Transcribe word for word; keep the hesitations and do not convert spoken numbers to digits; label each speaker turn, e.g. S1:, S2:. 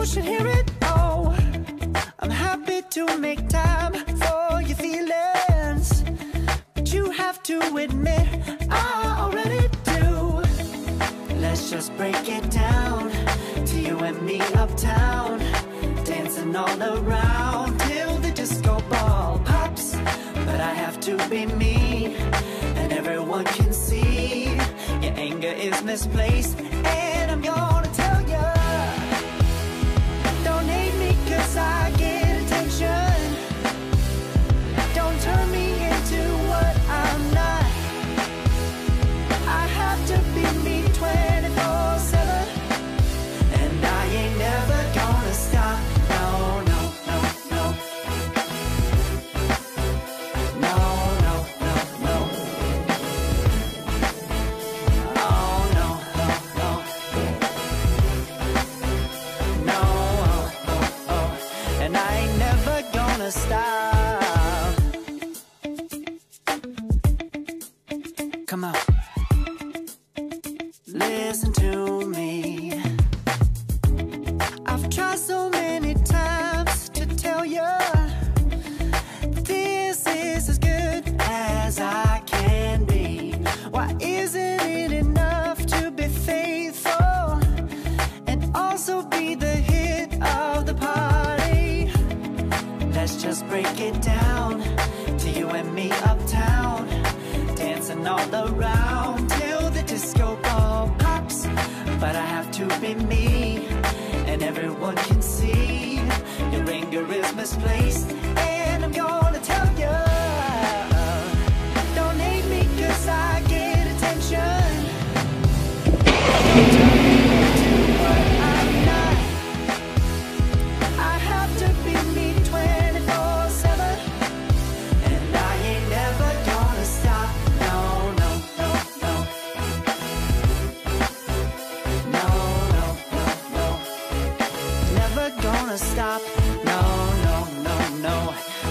S1: should hear it. Oh, I'm happy to make time for your feelings, but you have to admit I already do. Let's just break it down to you and me uptown, dancing all around till the disco ball pops. But I have to be me, and everyone can see your anger is misplaced, and I'm gonna tell ya, don't hate me cause I get attention. Don't turn me into what I'm not. I have to be me twenty-four seven, and I ain't never gonna stop. No, no, no, no. No, no, no, no. Oh, no, no, no. No, oh, oh, oh. And I ain't never gonna stop. Come on. Listen to me. I've tried so many times to tell you this is as good as I can be. Why isn't it enough to be faithful and also be the hit of the party? Let's just break it down to you and me uptown, dancing all around till the disco ball pops. But I have to be me, and everyone can see your anger is misplaced, and I'm gonna tell you, don't hate me cause I get attention. Don't turn me into what I'm not. I have to be me twenty-four seven, and I ain't never gonna stop. No, no, no, no. No, no, no, no. Never gonna stop. No, no, no, no.